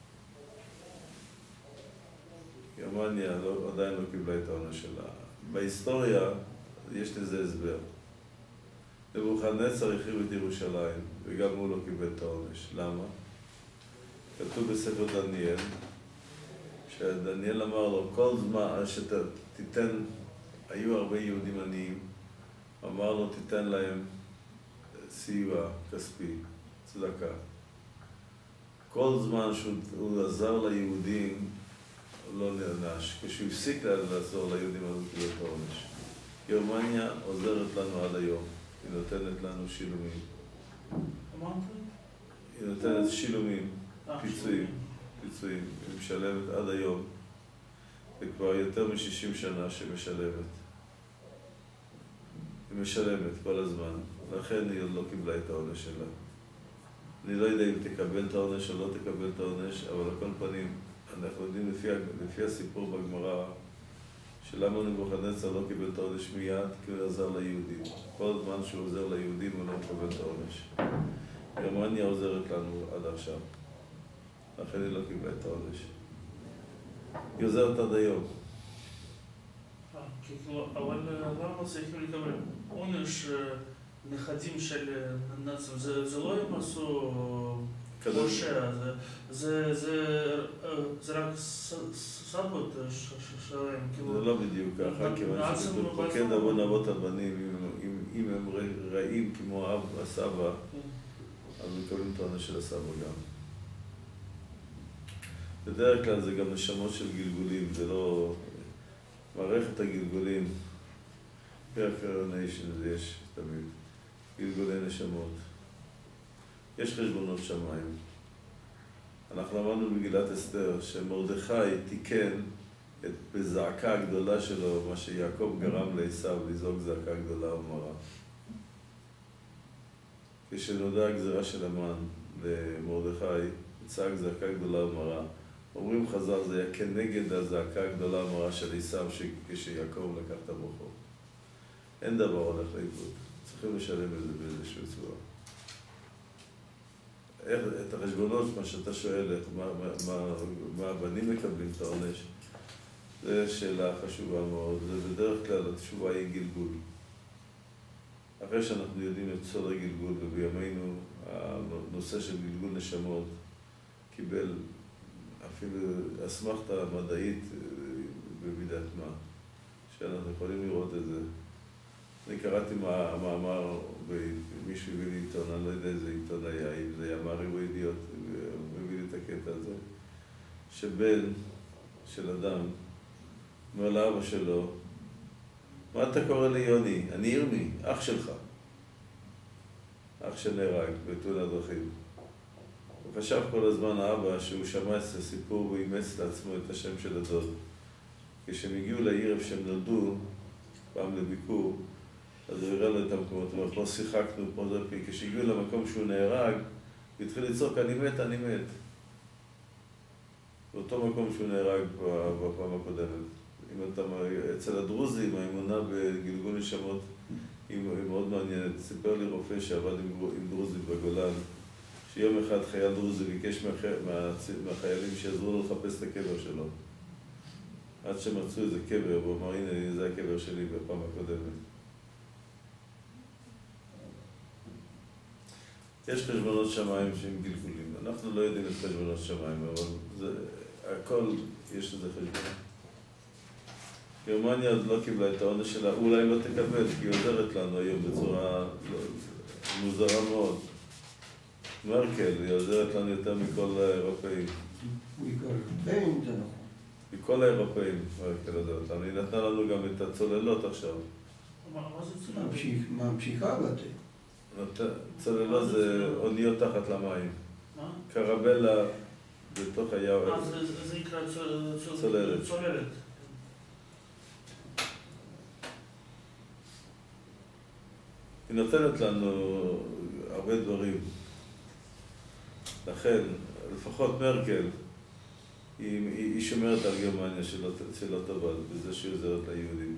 גרמניה עדיין לא קיבלה את העונש שלה. בהיסטוריה יש לזה הסבר. נבוכדנצר החריב את ירושלים, וגם הוא לא קיבל את העונש. למה? כתוב בספר דניאל, שדניאל אמר לו, כל זמן שתיתן, היו הרבה יהודים עניים, אמר לו, תיתן להם סיוע כספי, צדקה. כל זמן שהוא עזר ליהודים, הוא לא נענש. כשהוא הפסיק לעזור ליהודים, אז הוא קיבל את העונש. גרמניה עוזרת לנו עד היום. היא נותנת לנו שילומים. אמרת? היא נותנת שילומים, פיצויים. היא משלמת עד היום. וכבר יותר מ-60 שנה שמשלמת. היא משלמת כל הזמן. לכן היא עוד לא קיבלה את העונש שלה. אני לא יודע אם תקבל את העונש או לא תקבל את העונש, אבל על כל פנים, אנחנו יודעים לפי הסיפור בגמרא, שלמה נבוכדנצר לא קיבל את העונש מיד, כי הוא עזר ליהודים. כל זמן שהוא עוזר ליהודים, הוא לא מקבל את העונש. גרמניה עוזרת לנו עד עכשיו. לכן היא לא קיבלה את העונש. היא עוזרת עד היום. אבל למה צריכים לקבל עונש נכדים של נאצים? זה לא הם עשו פושע, זה רק סבות שלהם. זה לא בדיוק ככה, כיוון שבפקד אבון אבות הבנים, אם הם רעים כמו האב והסבא, אז מקבלים את העונש של הסבא גם. בדרך כלל זה גם נשמות של גלגולים, זה לא... מערכת הגלגולים, פרקרניישן, יש תמיד, גלגולי נשמות. יש חשבונות שמיים. אנחנו למדנו במגילת אסתר שמרדכי תיקן בזעקה הגדולה שלו, מה שיעקב גרם לעשיו לזעוק זעקה גדולה ומרה. כשנודע הגזירה של המן למרדכי, צעק זעקה גדולה ומרה. אומרים חז"ל, זה היה כנגד הזעקה הגדולה ומרה של עשיו כשיעקב לקח את הבכור. אין דבר הולך לאיבוד. צריכים לשלם את זה באיזושהי צורה. את החשבונות, מה שאתה שואל, מה הבנים מקבלים את העונש, זו שאלה חשובה מאוד. בדרך כלל התשובה היא גלגול. אחרי שאנחנו יודעים את סוד הגלגול, ובימינו הנושא של גלגול נשמות קיבל אפילו אסמכתה מדעית במידת מה, שאנחנו יכולים לראות את זה. אני קראתי מאמר, מישהו הביא לי עיתון, אני לא יודע איזה עיתון היה, אם זה היה מעריב ידיעות, הוא הביא לי את הקטע הזה, שבן של אדם אומר לאבא שלו, מה אתה קורא לי יוני? אני ירמי, אח שלך. אח שנהרג בתאונת דרכים. הוא חשב כל הזמן האבא שהוא שמע את הסיפור ואימץ לעצמו את השם של הדוד. כשהם הגיעו לעיר איפה שהם נולדו, פעם לביקור, אז הוא הראה לו את המקומות, הוא אומר, פה שיחקנו, פה זה פי. כשהגיעו למקום שהוא נהרג, הוא התחיל לצעוק, אני מת, אני מת. באותו מקום שהוא נהרג בפעם הקודמת. אצל הדרוזים, האמונה בגלגול נשמות היא מאוד מעניינת. סיפר לי רופא שעבד עם דרוזים בגולן, שיום אחד חייל דרוזי ביקש מהחיילים שיעזרו לו לחפש את הקבר שלו. עד שמצאו איזה קבר, הוא אמר, הנה, זה הקבר שלי בפעם הקודמת. יש חשבונות שמיים שהם גלגולים. אנחנו לא יודעים את חשבונות שמיים, אבל הכל יש לזה חשבון. גרמניה עוד לא קיבלה את העונש שלה, אולי לא תקבל, כי היא עוזרת לנו היום בצורה מוזרה מאוד. מרקל, היא עוזרת לנו יותר מכל האירופאים. הוא עיקר אירופאים, זה נכון. מכל האירופאים, היא נתנה לנו גם את הצוללות עכשיו. מה זה צוללות? ממשיכה בתים. צוללות זה אוניות תחת למים. מה? קרבלה בתוך הים. זה נקרא צוללת. צוללת. היא נותנת לנו הרבה דברים. לכן, לפחות מרקל, היא שומרת על גרמניה שלא תבל, בזה שהיא עוזרת ליהודים.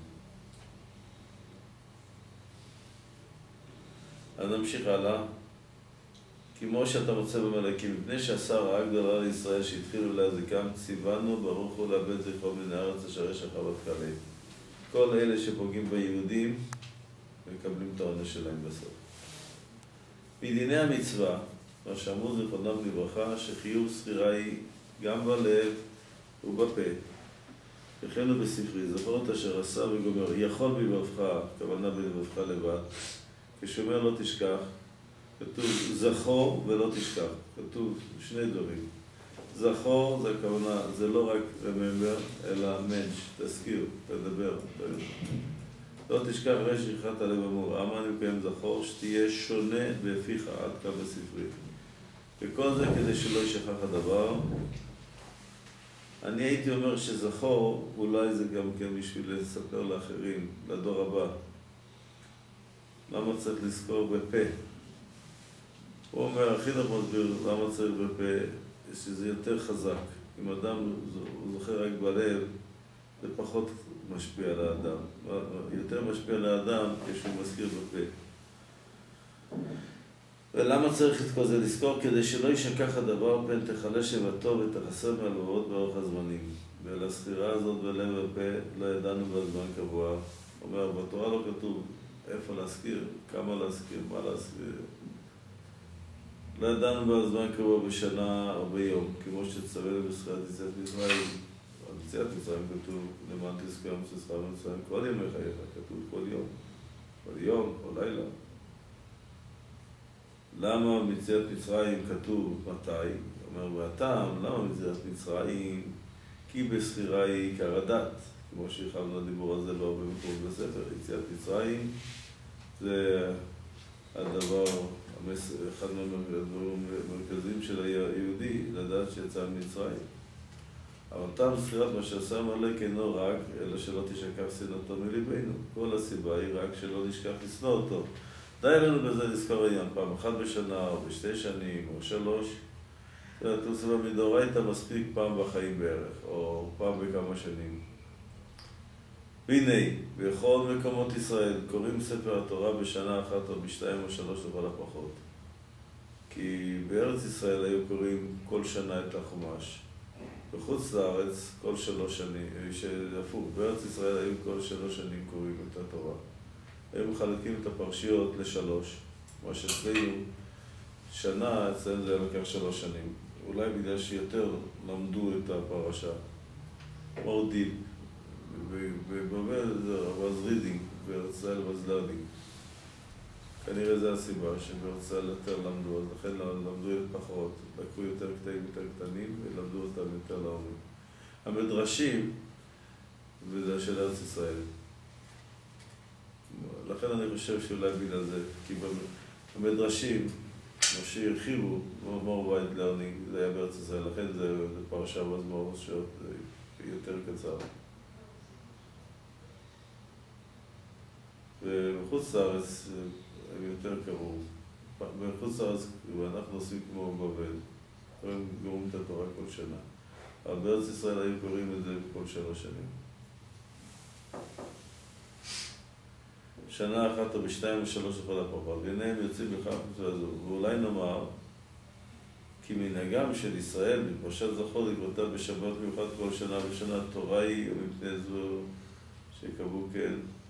אז נמשיך הלאה. כמו שאתה מוצא במלאקים, מפני שעשה רעה גדולה לישראל שהתחילו להזיקם, ציוונו ברוך הוא לאבד זכרו מן הארץ אשר יש החוות קלי. כל אלה שפוגעים ביהודים, מקבלים את העונש שלהם בסוף. מדיני המצווה, מה שאמרו זיכרונם לברכה, שחיוב סחירה היא גם בלב ובפה. וכן בספרי, זכור את אשר עשה וגומר, יכול בלבבך, כוונה בלבבך לבד, כשאומר לא תשכח, כתוב זכור ולא תשכח, כתוב שני דברים. זכור זה הכוונה, זה לא רק remember, אלא mensch, תזכיר, תדבר. לא תשכח ראה שכחת לב אמור, אמן אם קיים זכור, שתהיה שונה בפיך עד כאן בספרי. וכל זה כדי שלא ישכח הדבר. אני הייתי אומר שזכור, אולי זה גם כן בשביל לספר לאחרים, לדור הבא. למה צריך לזכור בפה? הוא אומר, הכי נכון מסביר למה צריך בפה, שזה יותר חזק. אם אדם הוא זוכר רק בלב, זה פחות משפיע על האדם. יותר משפיע על האדם כשהוא מזכיר בפה. ולמה צריך את כל זה לזכור? כדי שלא ישכח הדבר פן תחלה שבתו ותחסר מהלבבות באורך הזמנים. ולסחירה הזאת בלב ופה לא ידענו בזמן קבוע. אומר, בתורה לא כתוב איפה להזכיר, כמה להזכיר, מה להזכיר. לא ידענו בזמן קבוע בשנה או ביום, כמו שצווה לבשרת יציאת מצרים. על יציאת מצרים כתוב, למען תזכור מצוותיך ומצרים, כל ימי חייך, כתוב כל יום. כל יום, כל לילה. למה ביציאת מצרים כתוב מתי? אומר, והטעם, למה ביציאת מצרים? כי בסחירה היא עיקר הדת. כמו שהרחבנו הדיבור הזה לא במקום בספר. יציאת מצרים זה הדבר, אחד מהדברים המרכזיים של היהודי, לדעת שיצא ממצרים. אבל טעם סחירת מה שעשה עמלק אינו רק, אלא שלא תשכח שנאתו מליבנו. כל הסיבה היא רק שלא נשכח לשנוא אותו. די לנו בזה לזכור העניין, פעם אחת בשנה, או בשתי שנים, או 3. תוספה מדאורייתא מספיק פעם בחיים בערך, או פעם בכמה שנים. והנה, בכל מקומות ישראל קוראים ספר התורה בשנה אחת או בשתיים או 3 לכל הפחות. כי בארץ ישראל היו קוראים כל שנה את החומש. בחוץ לארץ כל 3 שנים, הפוך, בארץ ישראל היו כל 3 שנים קוראים את התורה. הם מחלקים את הפרשיות ל3, מה שאצלנו שנה, אצלנו זה לקח 3 שנים. אולי בגלל שיותר למדו את הפרשה. more deep. ובאמת זה was reading, בארץ ישראל was learning. כנראה זה הסיבה שבארץ ישראל יותר למדו, אז לכן למדו פחות, לקחו יותר קטעים יותר קטנים ולמדו אותם יותר לעומק. המדרשים, וזה של ארץ ישראל. לכן אני חושב שאולי בגלל זה, כי במדרשים, כמו שהרחיבו, more wide learning, זה היה בארץ ישראל, לכן זה פרשה was more short, יותר קצר. ובחוץ לארץ הם יותר קראו. בחוץ לארץ אנחנו עושים כמו בבל, הם גורמים את התורה כל שנה. אבל בארץ ישראל היו קוראים את זה כל 3 שנים. שנה אחת או בשתיים או 3 לכל הפחות, והנה הם יוצאים בכך מצווה זו. ואולי נאמר, כי מנהגם של ישראל, בפרשת זכור לקרותה בשבת מיוחד כל שנה ושנה, תורה היא ומפני זו שקבעו כן.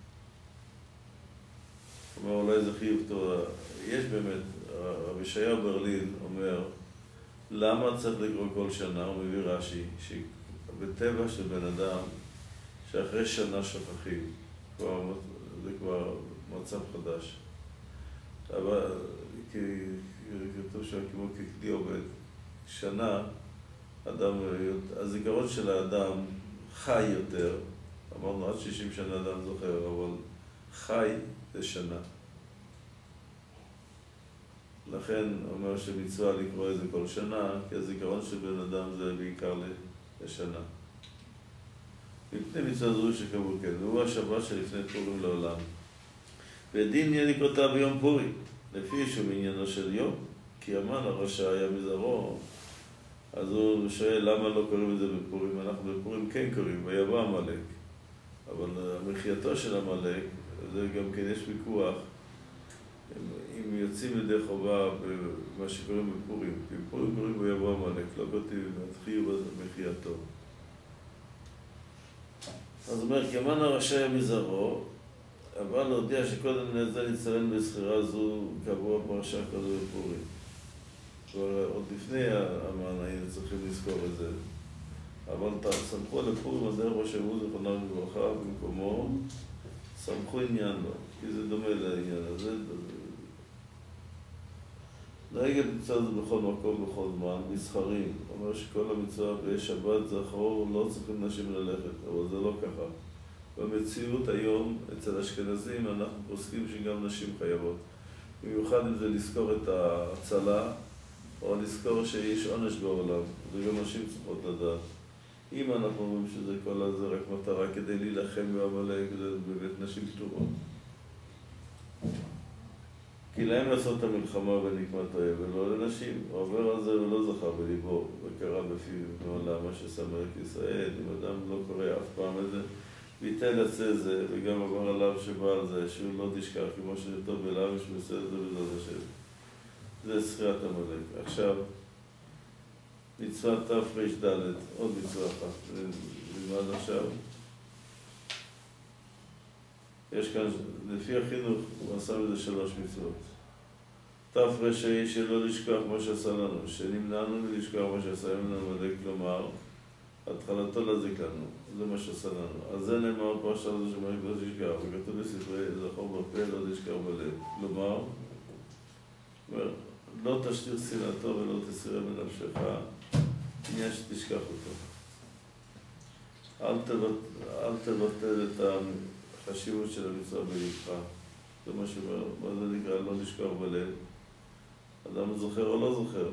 אומר, אולי זה חיוב תורה. יש באמת, רבי ישעיהו ברלין אומר, למה צריך לקרוא כל שנה? הוא מביא רש"י, שבטבע של בן אדם, שאחרי שנה שוכחים, זה כבר מצב חדש. אבל כתוב שם כמו ככלי עובד, שנה הזיכרון של האדם חי יותר, אמרנו עד 60 שנה אדם זוכר, אבל חי זה שנה. לכן אומר שמצווה לקרוא את זה כל שנה, כי הזיכרון של בן אדם זה בעיקר לשנה. לפני מצווה זו שקבעו כן, והוא השבת שלפני פורים לעולם. ודין יהיה לקרותה ביום פורים, לפי שהוא מעניינו של יום, כי המן הרשע היה מזרעו. אז הוא שואל למה לא קוראים את זה בפורים, אנחנו בפורים כן קוראים, ויבא עמלק. אבל מחייתו של עמלק, זה גם כן יש ויכוח, אם יוצאים לידי חובה במה שקוראים בפורים, כי בפורים קוראים ויבא עמלק, לא כותבים, התחילו במחייתו. אז אומר, כי המן הרשע היה מזרעו, אבל להודיע שקודם נעזה לצלם בסחירה זו קבוע פרשה כזו בפורים. עוד לפני המן היינו צריכים לזכור את זה. אבל סמכו לפורים הדרך ראשהו זכרונם לברכה במקומו, סמכו עניין לו, כי זה דומה לעניין הזה. נהגת מצווה זה בכל מקום, בכל זמן, מסחרים. אומר שכל המצווה בשבת זכור לא צריכים נשים ללכת, אבל זה לא ככה. במציאות היום, אצל אשכנזים, אנחנו פוסקים שגם נשים חייבות. במיוחד אם זה לזכור את ההצלה, או לזכור שיש עונש בעולם, וגם נשים צריכות לדעת. אם אנחנו אומרים שזה כל הזה רק מטרה כדי להילחם בעמלק, זה באמת נשים פטורות. כי להם לעשות את המלחמה בנקמת האויב, ולא לנשים. הוא עובר על זה ולא זכר בליבו, וקרא בפיו מעולם מה ששם עליך ישראל. אם אדם לא קורא אף פעם את זה, ביטל עצה זה, וגם עבר עליו שבא על זה, שהוא לא תשכח, כמו שטוב אליו, שהוא עושה את זה בזאת השם. זה זכירת עמלק. עכשיו, מצוות תר"ד, עוד מצווה אחת, נלמד עכשיו. יש כאן, לפי החינוך, הוא עשה מזה 3 מצוות. תר"ה שלא לשכוח מה שעשה לנו, שנמנענו מלשכוח מה שעשה לנו עמלק, כלומר, התחלתו להזיק לנו, זה מה שעשה לנו. אז זה נאמר פרשה הזו שמלך לא תשכח, וכתוב בספרי זכור בפה לא תשכח בלב. כלומר, לא תשתיר שנאתו ולא תסירה מנפשך, עניין שתשכח אותו. אל תבטל את החשיבות של המצווה בלבך. זה מה שאומר, מה זה נקרא לא לשכוח בלב. אדם זוכר או לא זוכר.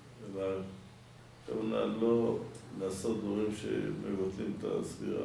הכוונה לא לעשות דברים שמבטלים את הסגירה.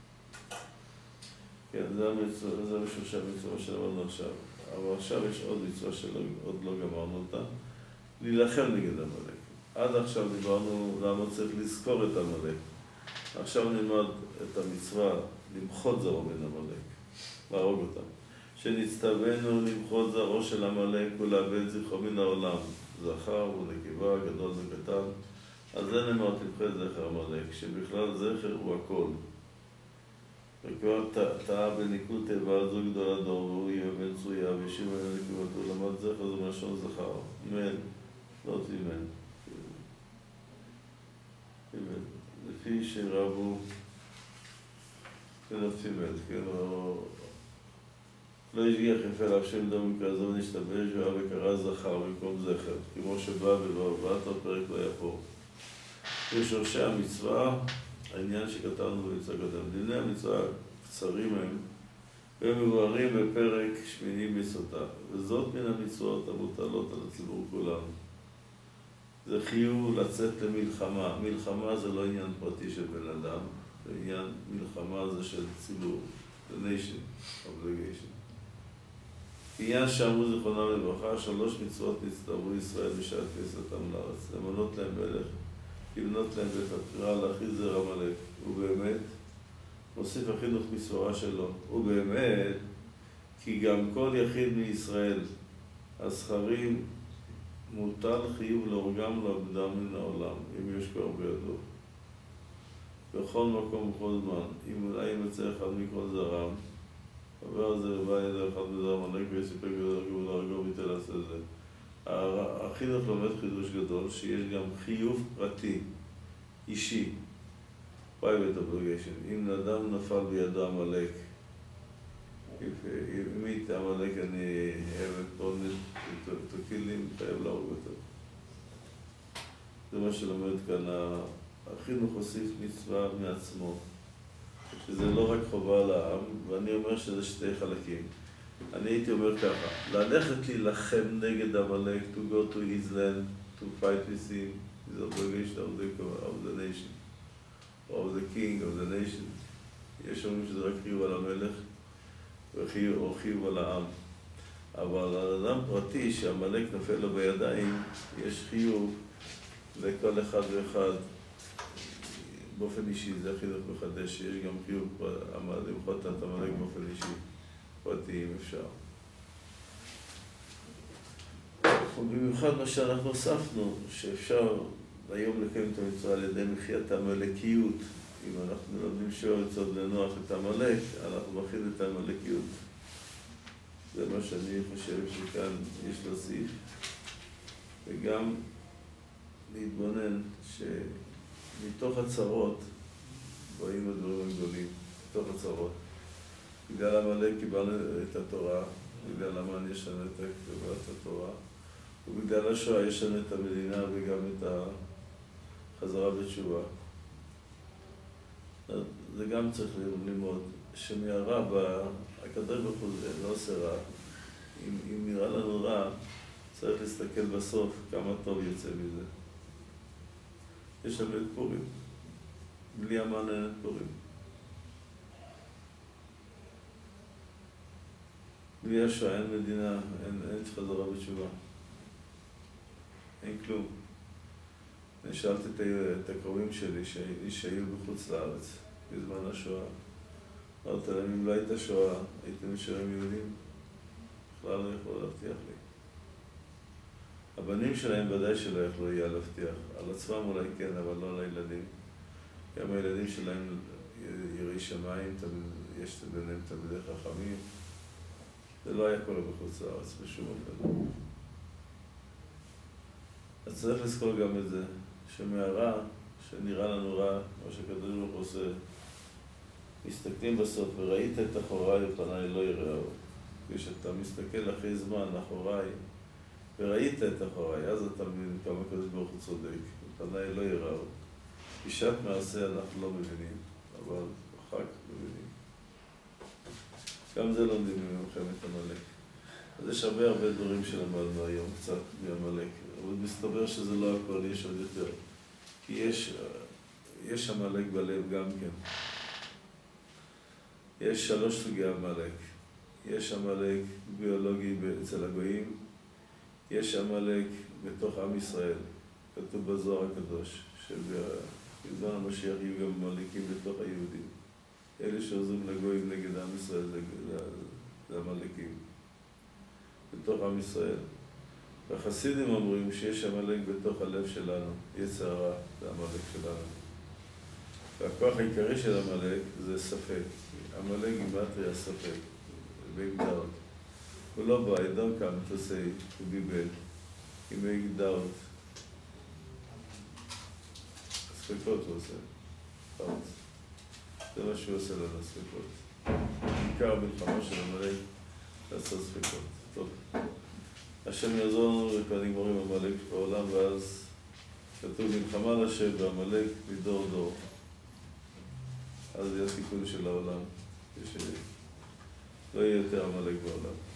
כן, זה משהו שהמצווה שלנו עכשיו. אבל עכשיו יש עוד מצווה שעוד לא גמרנו אותה. להילחם נגד עמלק. עד עכשיו דיברנו למה צריך לזכור את עמלק. עכשיו נלמד את המצווה למחות זרעו מן עמלק, להרוג אותם. שנצטווינו למחות זרעו של עמלק ולאבד זכרו מן העולם, זכר ונקבה, גדול וקטן. אז זה נאמר תמחה זכר עמלק, שבכלל זכר הוא הכל. וכבר טעה בניקוד תיבה זו גדולה דור, והוא יהיה בן צויה, וישיב אלה נקבתו, למד זכר זה מלשון זכר. מן, לא תימן. לפי שרבו כנפימת, כן, לא השגיח יפה לאף שם דום כזו ונשתבש והיה וקרא זכר במקום זכר, כמו שבא ובאת פרק לא יפור. בשורשי המצווה, העניין שכתבנו במצווה קודם, דיני המצווה קצרים הם, והם מבוארים בפרק שמיני בסוטה, וזאת מן המצוות המוטלות על הציבור כולם. זה חיוב לצאת למלחמה. מלחמה זה לא עניין פרטי של בן אדם, זה עניין מלחמה זה של ציבור, the nation, obligation. עניין שאמרו זכרונם לברכה, 3 מצוות נצטוו ישראל בשעת כניסתם לארץ, למנות להם מלך, לבנות להם בית הבחירה, להכריז זרע עמלק, ובאמת, מוסיף החינוך מסברה שלו, ובאמת, כי גם כל יחיד מישראל, הזכרים, מוטל חיוב להורגם לעבדם מן העולם, אם יש כבר בידו. בכל מקום ובכל זמן, אם אולי ימצא אחד מכל זרם, עבר זה בא ידע אחד מזרם עמלק ויסיפק ודרגו ולהרגו ויתן לעשה זה. החינוך לומד חידוש גדול שיש גם חיוב פרטי, אישי, private obligation. אם אדם נפל בידו עמלק, אם איתה עמלק אני have a to kill him, חייב להרוג אותו. זה מה שלומד כאן החינוך הוסיף מצווה מעצמו, שזה לא רק חובה לעם, ואני אומר שזה שתי חלקים. אני הייתי אומר ככה, ללכת להילחם נגד עמלק, to go to his land, to fight with him, is the obligation of the nation, of the king of the nation. יש אומרים שזה רק חיוב על המלך, או חיוב על העם. אבל על אדם פרטי שהמלך נופל לו בידיים, יש חיוב לכל אחד ואחד. באופן אישי, זה החינוך מחדש, יש גם חיוב למחות את המלך באופן אישי, פרטי אם אפשר. ובמיוחד מה שאנחנו הוספנו, שאפשר היום לקיים את המצווה על ידי מחיית המלכיות. אם אנחנו לומדים שורצות לנוח את המלך, אנחנו מכין את המלכיות. זה מה שאני חושב שכאן יש להוסיף. וגם להתבונן שמתוך הצרות באים הדברים הגדולים, מתוך הצרות. בגלל המלך קיבלנו את התורה, בגלל המן יש לנו את התורה, ובגלל השואה יש לנו את המדינה וגם את החזרה בתשובה. זה גם צריך ללמוד, שמהרע, הקדוש ברוך הוא לא עושה רע. אם נראה לנו רע, צריך להסתכל בסוף כמה טוב יוצא מזה. יש לנו את פורים. בלי המן אין את פורים. בלי השואה אין מדינה, אין חזרה בתשובה. אין כלום. אני שאלתי את הקרובים שלי שהיו בחוץ לארץ בזמן השואה. אמרתי להם, אם לא הייתה שואה, הייתם נשארים יהודים? בכלל לא יכולו להבטיח לי. הבנים שלהם ודאי שלא יכלו יהיה להבטיח. על עצמם אולי כן, אבל לא על הילדים. גם הילדים שלהם יראי שמיים, יש ביניהם תלמידי חכמים. זה לא היה קורה בחוץ לארץ, בשום אופן. אז צריך לזכור גם את זה, שמהרע, שנראה לנו רע, מה שהקדוש ברוך הוא עושה, מסתכלים בסוף, וראית את אחוריי ופניי לא יראו. כשאתה מסתכל אחרי זמן אחוריי, וראית את אחוריי, אז אתה מבין כמה הקדוש ברוך הוא צודק, ופניי לא יראו. בשעת מעשה אנחנו לא מבינים, אבל אחר כך מבינים. גם זה לומדים ממלחמת עמלק. אז יש הרבה דברים שלמדנו היום, קצת מעמלק, אבל מסתבר שזה לא הכל, יש עוד יותר. כי יש עמלק בלב גם כן. יש 3 סוגי עמלק. יש עמלק ביולוגי אצל הגויים, יש עמלק בתוך עם ישראל. כתוב בזוהר הקדוש, שבזמן המשיח יהיו גם עמלקים בתוך היהודים. אלה שעוזרים לגויים נגד עם ישראל זה עמלקים. בתוך עם ישראל. והחסידים אומרים שיש עמלק בתוך הלב שלנו, יצר הרע, זה עמלק שלנו. והכוח העיקרי של עמלק זה ספק. עמלק גימטריה ספק, big doubt. הוא לא בא, I don't come to say, to be bad. He make doubt. ספקות הוא עושה. זה מה שהוא עושה לנו, ספקות. בעיקר מלחמה של עמלק, לעשות ספקות. טוב. השם יעזור לנו וכבר נגמרים עמלק בעולם, ואז כתוב מלחמה לשם ועמלק מדור דור. אז זה התיקון של העולם, שלא יהיה יותר עמלק בעולם.